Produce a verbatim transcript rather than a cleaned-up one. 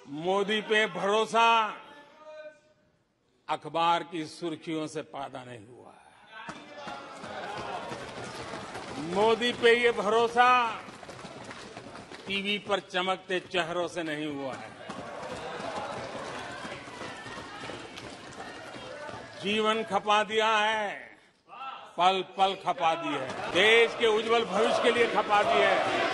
मोदी पे भरोसा अखबार की सुर्खियों से पैदा नहीं हुआ है। मोदी पे ये भरोसा टीवी पर चमकते चेहरों से नहीं हुआ है। जीवन खपा दिया है, पल पल खपा दी है, देश के उज्जवल भविष्य के लिए खपा दी है।